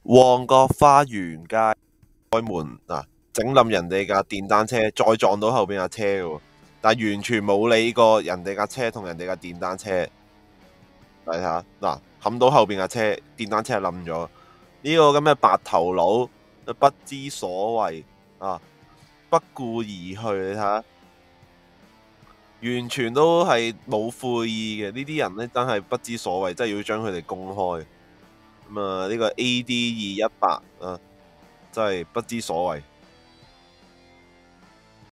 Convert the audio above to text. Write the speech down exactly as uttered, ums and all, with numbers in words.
旺角花園街開門嗱，整冧人哋架電單車，再撞到後邊架車嘅喎，但係完全冇理過人哋架車同人哋架電單車。睇下嗱，冚到後邊架車，電單車冧咗。呢、個咁嘅白頭佬不知所謂啊，不顧而去，你睇下，完全都係冇悔意嘅。呢啲人呢，真係不知所謂，真係要將佢哋公開。咁啊，呢個 A D 二一八啊，真係不知所謂。